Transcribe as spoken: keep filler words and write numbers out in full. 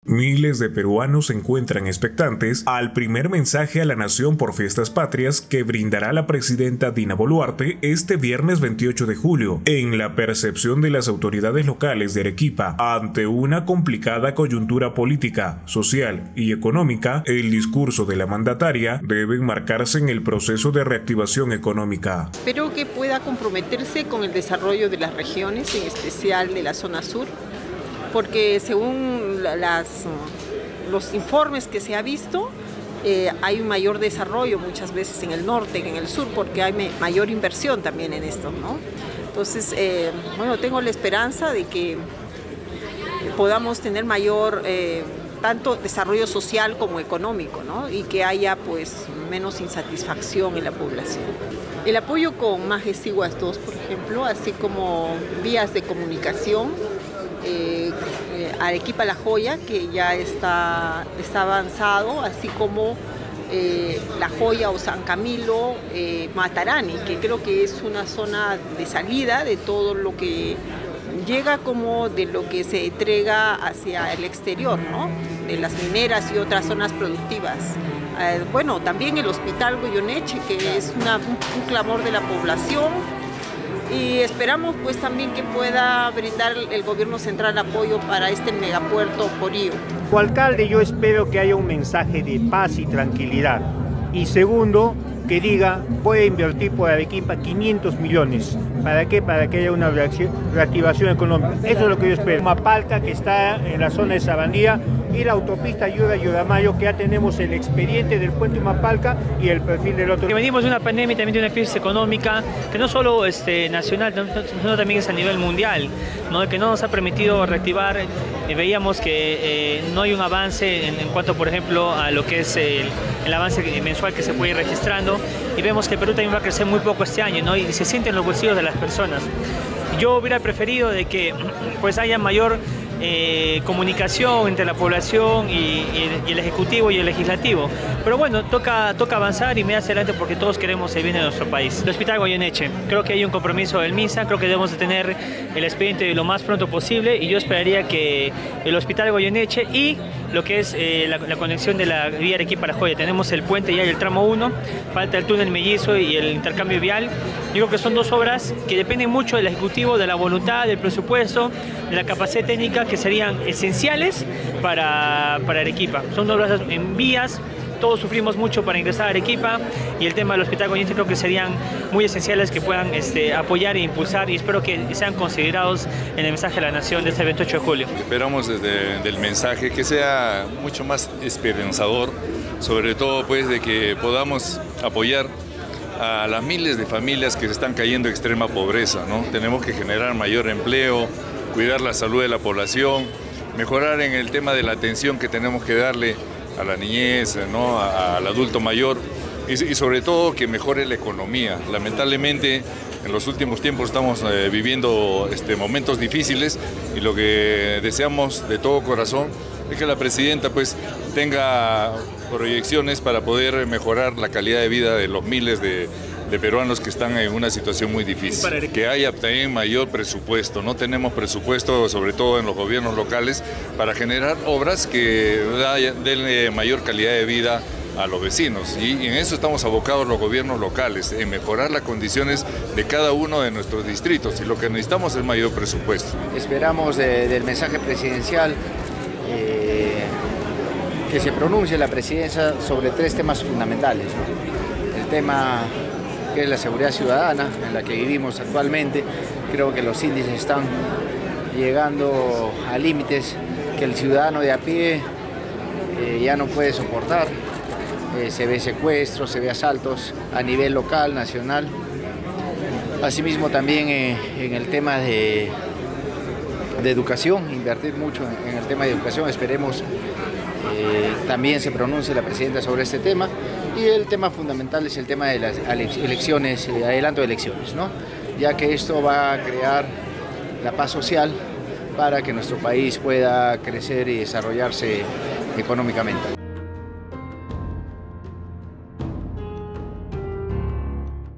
Miles de peruanos se encuentran expectantes al primer mensaje a la nación por fiestas patrias que brindará la presidenta Dina Boluarte este viernes veintiocho de julio. En la percepción de las autoridades locales de Arequipa, ante una complicada coyuntura política, social y económica, el discurso de la mandataria debe enmarcarse en el proceso de reactivación económica. Espero que pueda comprometerse con el desarrollo de las regiones, en especial de la zona sur, porque según las, los informes que se ha visto, eh, hay un mayor desarrollo muchas veces en el norte que en el sur, porque hay me, mayor inversión también en esto, ¿no? Entonces, eh, bueno, tengo la esperanza de que podamos tener mayor, eh, tanto desarrollo social como económico, ¿no? Y que haya pues menos insatisfacción en la población. El apoyo con Majesiguas dos, por ejemplo, así como vías de comunicación, Eh, eh, Arequipa La Joya, que ya está, está avanzado, así como eh, La Joya o San Camilo, eh, Matarani, que creo que es una zona de salida de todo lo que llega como de lo que se entrega hacia el exterior, ¿no? De las mineras y otras zonas productivas. Eh, bueno, también el Hospital Goyeneche, que es una, un, un clamor de la población. Y esperamos pues también que pueda brindar el gobierno central apoyo para este megapuerto Porío. Como alcalde yo espero que haya un mensaje de paz y tranquilidad. Y segundo, que diga, voy a invertir por Arequipa quinientos millones. ¿Para qué? Para que haya una reactivación económica. Eso es lo que yo espero. Mapalca, que está en la zona de Sabandía, y la autopista Yura-Yuramayo, que ya tenemos el expediente del puente Mapalca y el perfil del otro. Venimos de una pandemia y también de una crisis económica que no solo este, nacional, sino también es a nivel mundial, ¿no? Que no nos ha permitido reactivar. Eh, veíamos que eh, no hay un avance en, en cuanto, por ejemplo, a lo que es el, el avance mensual que se puede ir registrando, y vemos que el Perú también va a crecer muy poco este año, ¿no? Y se siente en los bolsillos de las personas. Yo hubiera preferido de que pues haya mayor Eh, comunicación entre la población y, y, y el Ejecutivo y el Legislativo. Pero bueno, toca, toca avanzar y mirar hacia adelante porque todos queremos el bien de nuestro país. El Hospital Goyeneche, creo que hay un compromiso del MINSA, creo que debemos de tener el expediente lo más pronto posible, y yo esperaría que el Hospital Goyeneche y lo que es eh, la, la conexión de la vía Arequipa-La Joya, tenemos el puente ya el tramo uno, falta el túnel Mellizo y el intercambio vial. Yo creo que son dos obras que dependen mucho del Ejecutivo, de la voluntad, del presupuesto, de la capacidad técnica, que serían esenciales para, para Arequipa. Son dos obras en vías, todos sufrimos mucho para ingresar a Arequipa, y el tema del Hospital Goyeneche creo que serían muy esenciales que puedan este, apoyar e impulsar, y espero que sean considerados en el mensaje de la Nación de este veintiocho de julio. Esperamos desde el mensaje que sea mucho más esperanzador, sobre todo pues de que podamos apoyar a las miles de familias que se están cayendo en extrema pobreza, ¿no? Tenemos que generar mayor empleo, cuidar la salud de la población, mejorar en el tema de la atención que tenemos que darle a la niñez, ¿no? a, al adulto mayor, y, y sobre todo que mejore la economía. Lamentablemente en los últimos tiempos estamos eh, viviendo este, momentos difíciles, y lo que deseamos de todo corazón es que la presidenta pues tenga proyecciones para poder mejorar la calidad de vida de los miles de, de peruanos que están en una situación muy difícil. Que haya también mayor presupuesto. No tenemos presupuesto, sobre todo en los gobiernos locales, para generar obras que den mayor calidad de vida a los vecinos, y en eso estamos abocados los gobiernos locales, en mejorar las condiciones de cada uno de nuestros distritos, y lo que necesitamos es mayor presupuesto. Esperamos de, del mensaje presidencial eh, que se pronuncie la presidencia sobre tres temas fundamentales, ¿no? El tema que es la seguridad ciudadana, en la que vivimos actualmente. Creo que los índices están llegando a límites que el ciudadano de a pie eh, ya no puede soportar. Eh, se ve secuestros, se ve asaltos a nivel local, nacional. Asimismo también eh, en el tema de, de educación, invertir mucho en, en el tema de educación. Esperemos eh, también se pronuncie la presidenta sobre este tema. Y el tema fundamental es el tema de las elecciones, eh, adelanto de elecciones, ¿no? Ya que esto va a crear la paz social para que nuestro país pueda crecer y desarrollarse económicamente.